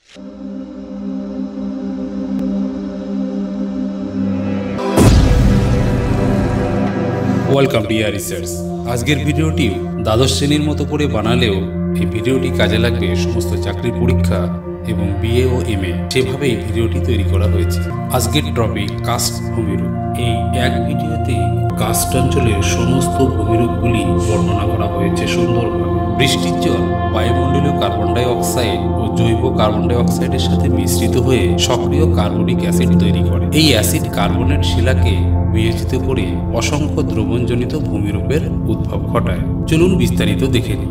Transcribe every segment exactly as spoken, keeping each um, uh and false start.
Welcome deer research. আজকের ভিডিওটি দ্বাদশ শ্রেণীর মতো করে বানালেও এই ভিডিওটি কাজে লাগবে সমস্ত চাকরির পরীক্ষা এবং বিএ ও এম এ, সেভাবেই ভিডিওটি তৈরি করা হয়েছে। আজকের টপিক কাস্ট ভূমিরূপ। এই এক ভিডিওতে কাস্ট অঞ্চলের সমস্ত ভূমিরূপগুলি বর্ণনা করা হয়েছে সুন্দরভাবে। বৃষ্টির জল বায়ুমণ্ডলীয় কার্বন ডাই অক্সাইড ও জৈব কার্বন ডাই অক্সাইডের সাথে মিশ্রিত হয়ে সক্রিয় কার্বনিক অ্যাসিড তৈরি করে। এই অ্যাসিড কার্বনেট শিলাকে বিয়োজিত করে অসংখ্য দ্রবণজনিত ভূমিরূপের উদ্ভব ঘটায়। চলুন বিস্তারিত দেখে নিই।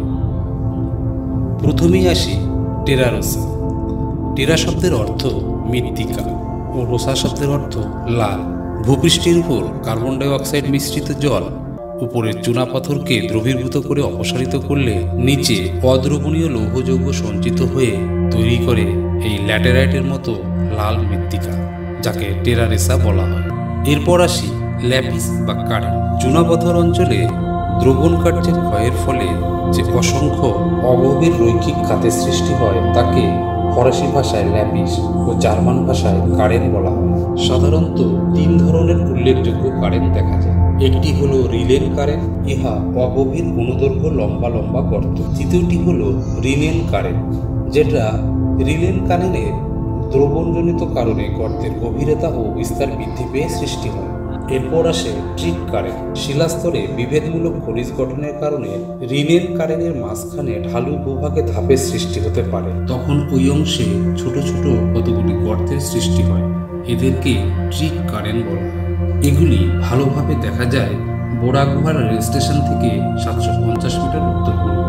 প্রথমেই আসি টেরা রোসা। টেরা শব্দের অর্থ মৃত্তিকা ও রোসা শব্দের অর্থ লাল। ভূপৃষ্ঠের উপর কার্বন ডাই অক্সাইড মিশ্রিত জল উপরের চুনাপাথরকে দ্রবীভূত করে অপসারিত করলে নিচে অদ্রবণীয় লৌহযৌগ সঞ্চিত হয়ে তৈরি করে এই ল্যাটেরাইটের মতো লাল মৃত্তিকা, যাকে টেরা রোসা বলা হয়। এরপর আসি ল্যাপিস বা কারেন্ট। চুনাপাথর অঞ্চলে দ্রবণ কার্যের ক্ষয়ের ফলে যে অসংখ্য অগভীর রৈখিক খাতের সৃষ্টি হয় তাকে ফরাসি ভাষায় ল্যাপিস ও জার্মান ভাষায় কারেন্ট বলা হয়। সাধারণত তিন ধরনের উল্লেখযোগ্য কারেন্ট দেখা যায়। একটি হলো রিলেন কারেন্ট, ইহা অগভীর অনুদৈর্ঘ্য লম্বা লম্বা গর্ত। দ্বিতীয়টি হলো রিনেন কারেন্ট, যেটা রিলেন কারেন্টের দ্রবণজনিত কারণে গর্তের গভীরতা ও বিস্তার বৃদ্ধি পেয়ে সৃষ্টি হয়। এরপর আসে ট্রিক কারেন্ট। শিলাস্তরে বিভেদমূলক খনিজ গঠনের কারণে রিনেন কারেন্টের মাঝখানে ঢালু ভূভাগে ধাপের সৃষ্টি হতে পারে। তখন ওই অংশে ছোট ছোট কতগুলি গর্তের সৃষ্টি হয়, এদেরকে ট্রিক কারেন্ট বলা হয়। এগুলি ভালোভাবে দেখা যায় বোড়াগুহার রেল স্টেশন থেকে সাতশো পঞ্চাশ মিটার উত্তর পূর্বে।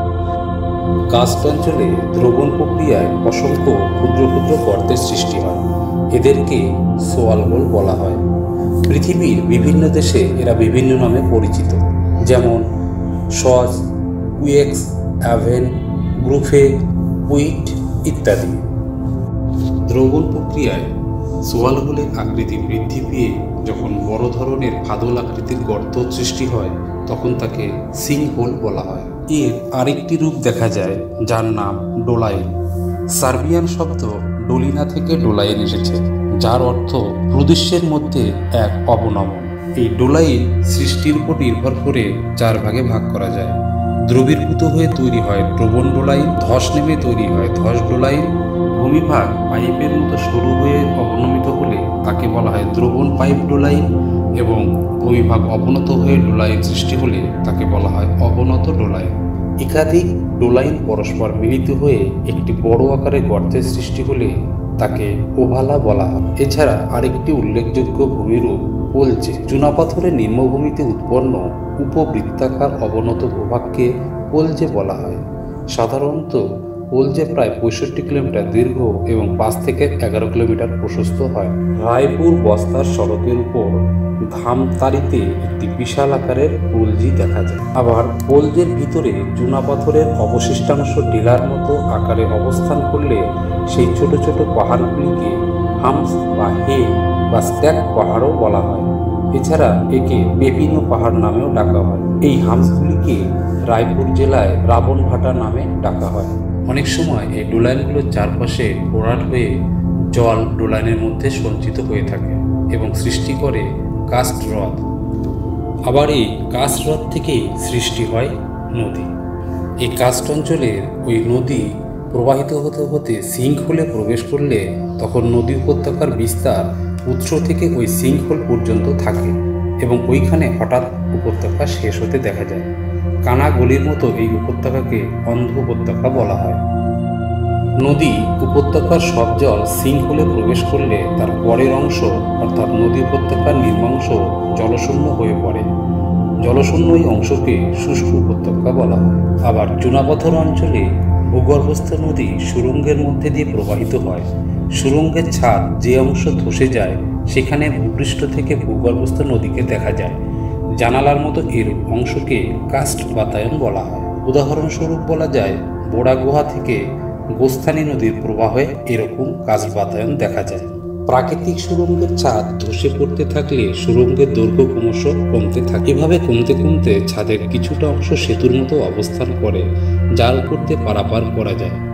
কাস্ট অঞ্চলে দ্রবণ প্রক্রিয়ায় অসংখ্য ক্ষুদ্র ক্ষুদ্র গর্তের সৃষ্টি হয়, এদেরকে সোয়াল হোল বলা হয়। পৃথিবীর বিভিন্ন দেশে এরা বিভিন্ন নামে পরিচিত, যেমন সজ, কুয়েক্স, অ্যাভেন, গ্রুফে, উইট ইত্যাদি। দ্রবণ প্রক্রিয়ায় সোয়াল হোলের আকৃতি বৃদ্ধি পেয়ে যখন বড় ধরনের ফাদল আকৃতির গর্ত সৃষ্টি হয় তখন তাকে সিং হোল বলা হয়। এর আরেকটি রূপ দেখা যায় যার নাম ডোলাইন। সার্বিয়ান শব্দ ডোলিনা থেকে ডোলাইন এসেছে, যার অর্থ প্রদেশের মধ্যে এক অবনমন। এই ডোলাইন সৃষ্টির উপর নির্ভর করে চার ভাগে ভাগ করা যায়। দ্রবীভূত হয়ে তৈরি হয় দ্রবণ ডোলাইন, ধস নেমে তৈরি হয় ধস ডোলাইন, ভূমিভাগ পাইপের মতো সরু হয়ে অবনমিত হলে তাকে বলা হয় দ্রবণ পাইপ ডোলাইন, এবং ভূমিভাগ অবনত হয়ে ডোলাইন সৃষ্টি হলে তাকে বলা হয় অবনত ডোলাইন। একাধিক ডোলাইন পরস্পর মিলিত হয়ে একটি বড় আকারের গর্তের সৃষ্টি হলে তাকে ওভালা বলা হয়। এছাড়া আরেকটি উল্লেখযোগ্য ভূমিরূপ পোলজে। চুনাপাথরের নিম্নভূমিতে উৎপন্ন উপবৃত্তাকার অবনত ভূভাগকে পোলজে বলা হয়। সাধারণত পোলজে প্রায় পঁয়ষট্টি কিলোমিটার দীর্ঘ এবং পাঁচ থেকে এগারো কিলোমিটার প্রশস্ত হয়। রায়পুর বস্তার সড়কের উপর ধামতারিতে একটি বিশাল আকারের পোলজি দেখা যায়। আবার পোলজের ভিতরে চুনাপাথরের অবশিষ্টাংশ টিলার মতো আকারে অবস্থান করলে সেই ছোট ছোট পাহাড়গুলিকে হামস বা হে বা স্ট্যাক পাহাড়ও বলা হয়। এছাড়া একে পেপিনো পাহাড় নামেও ডাকা হয়। এই হামসগুলিকে রায়পুর জেলায় রাবণভাটা নামে ডাকা হয়। অনেক সময় এই ডোলাইনগুলোর চারপাশে ভরাট হয়ে জল ডোলাইনের মধ্যে সঞ্চিত হয়ে থাকে এবং সৃষ্টি করে কাস্ট হ্রদ। আবার এই কাস্ট হ্রদ থেকে সৃষ্টি হয় নদী। এই কাস্ট অঞ্চলের ওই নদী প্রবাহিত হতে হতে সিঙ্ক হোলে প্রবেশ করলে তখন নদী উপত্যকার বিস্তার উৎস থেকে ওই সিঙ্ক হোল পর্যন্ত থাকে এবং ওইখানে হঠাৎ উপত্যকা শেষ হতে দেখা যায়। কানা গলির মতো এই উপত্যকাকে অন্ধ উপত্যকা বলা হয়। নদী উপত্যকার সব জল সিঙ্ক হোলে প্রবেশ করলে তার পরের অংশ অর্থাৎ নদী উপত্যকার নিম্নাংশ জলশূন্য হয়ে পড়ে। জলশূন্য এই অংশকে শুষ্ক উপত্যকা বলা হয়। আবার চুনাপাথর অঞ্চলে ভূগর্ভস্থ নদী সুড়ঙ্গের মধ্যে দিয়ে প্রবাহিত হয়। সুড়ঙ্গের ছাদ যে অংশ ধসে যায় সেখানে ভূপৃষ্ঠ থেকে ভূগর্ভস্থ নদীকে দেখা যায়। জানালার মতো এর অংশকে কাস্ট বাতায়ন বলা হয়। উদাহরণস্বরূপ বলা যায় বোড়াগুহা থেকে গোস্থানী নদীর প্রবাহে এরকম কাস্ট বাতায়ন দেখা যায়। প্রাকৃতিক সুড়ঙ্গের ছাদ ধসে পড়তে থাকলে সুড়ঙ্গের দৈর্ঘ্য ক্রমশ কমতে থাকে। এভাবে কমতে কমতে ছাদের কিছুটা অংশ সেতুর মতো অবস্থান করে, যার উপর দিয়ে পারাপার করা যায়।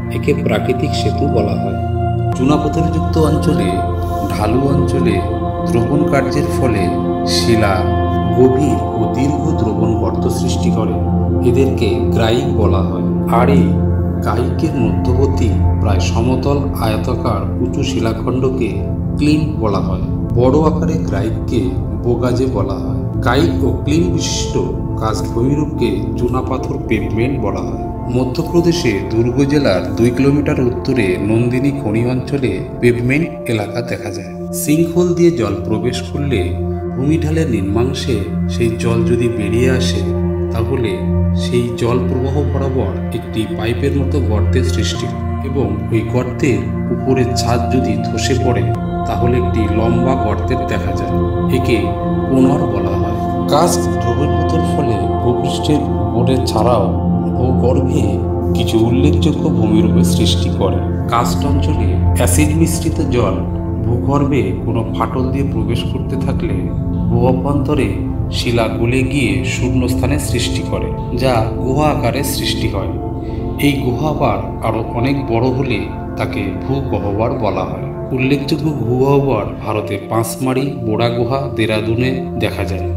একে প্রাকৃতিক সেতু বলা হয়। চুনাপাথরযুক্ত অঞ্চলে, ঢালু অঞ্চলে দ্রবণ কার্যের ফলে শিলা গভীর ও দীর্ঘ দ্রবণ গর্ত সৃষ্টি করে। এদেরকে গ্রাইক বলা হয়। আর এই গাইকের মধ্যবর্তী প্রায় সমতল আয়তাকার উঁচু শিলাখণ্ডকে ক্লিম্প বলা হয়। বড় আকারে গ্রাইককে বোগাজে বলা হয়। গাইক ও ক্লিম্প বিশিষ্ট কাজ ভূমিরূপকে চুনাপাথর পেভমেন্ট বলা হয়। মধ্যপ্রদেশে দুর্গ জেলার দুই কিলোমিটার উত্তরে নন্দিনী খনি অঞ্চলে পেভমেন্ট এলাকা দেখা যায়। সিঙ্কহোল দিয়ে জল প্রবেশ করলে ভূমিঢালের নিম্নাংশে সেই জল যদি বেরিয়ে আসে, তাহলে সেই জল প্রবাহ বরাবর একটি পাইপের মতো গর্তের সৃষ্টি হয় এবং ওই গর্তের উপরের ছাদ যদি ধসে পড়ে, তাহলে একটি লম্বা গর্তের দেখা যায়। একে পুনর বলা হয়। কাস্ট দ্রবীভূতর ফলে ভূপৃষ্ঠের উপরে ছাড়াও ভূগর্ভে কিছু উল্লেখযোগ্য ভূমিরূপের সৃষ্টি করে। কাস্ট অঞ্চলে অ্যাসিড মিশ্রিত জল ভূগর্ভে কোনো ফাটল দিয়ে প্রবেশ করতে থাকলে ভূ অভ্যন্তরে শিলা গলে গিয়ে শূন্যস্থানের সৃষ্টি করে, যা গুহা আকারে সৃষ্টি হয়। এই গুহা আবার আরও অনেক বড় হলে তাকে ভূগহ্বর বলা হয়। উল্লেখযোগ্য ভূগহ্বর ভারতে পাঁচমারি, বোড়া গুহা, দেরাদুনে দেখা যায়।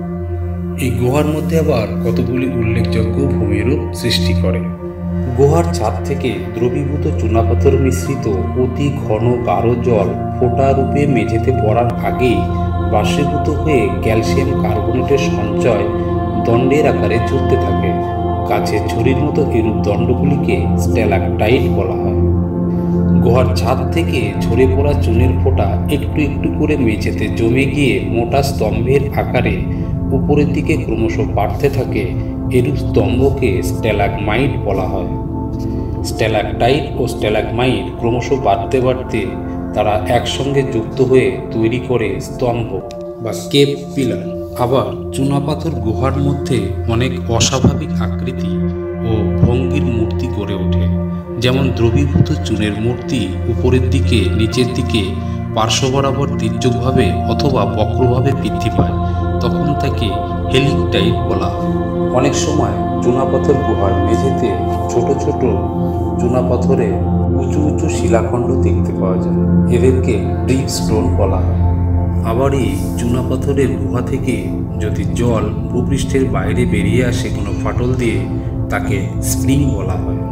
এই গুহার মধ্যে আবার কতগুলি উল্লেখযোগ্য ভূমিরূপ সৃষ্টি করে। গুহার ছাদ থেকে দ্রবীভূত চুনাপাথর মিশ্রিত অতি ঘন গাঢ় জল ফোঁটা রূপে মেঝেতে পড়ার আগেই বাষ্পীভূত হয়ে ক্যালসিয়াম কার্বনেটের সঞ্চয় দণ্ডের আকারে ঝরতে থাকে। গাছের ঝুড়ির মতো এরূপ দণ্ডগুলিকে স্ট্যালাকটাইট বলা হয়। গুহার ছাদ থেকে ঝরে পড়া চুনের ফোঁটা একটু একটু করে মেঝেতে জমে গিয়ে মোটা স্তম্ভের আকারে উপরের দিকে ক্রমশ বাড়তে থাকে। এরূপ স্তম্ভকে স্ট্যালাগমাইট বলা হয়। স্ট্যালাকটাইট ও স্ট্যালাগমাইট ক্রমশ বাড়তে বাড়তে তারা একসঙ্গে যুক্ত হয়ে তৈরি করে স্তম্ভ বা কেপ পিলার। আবার চুনাপাথর গুহার মধ্যে অনেক অস্বাভাবিক আকৃতি ও ভঙ্গির মূর্তি গড়ে ওঠে। যেমন দ্রবীভূত চুনের মূর্তি উপরের দিকে, নিচের দিকে পার্শ্ব বরাবর তির্যকভাবে অথবা বক্রভাবে বৃদ্ধি পায়, তখন তাকে হেলিকটাইট বলা হয়। অনেক সময় চুনাপাথর গুহার মেঝেতে ছোট ছোট চুনাপাথরে উঁচু উঁচু শিলাখণ্ড দেখতে পাওয়া যায়। এদেরকে ব্রিক স্টোন বলা হয়। আবার এই চুনাপাথরের গুহা থেকে যদি জল ভূপৃষ্ঠের বাইরে বেরিয়ে আসে কোনো ফাটল দিয়ে, তাকে স্প্রিং বলা হয়।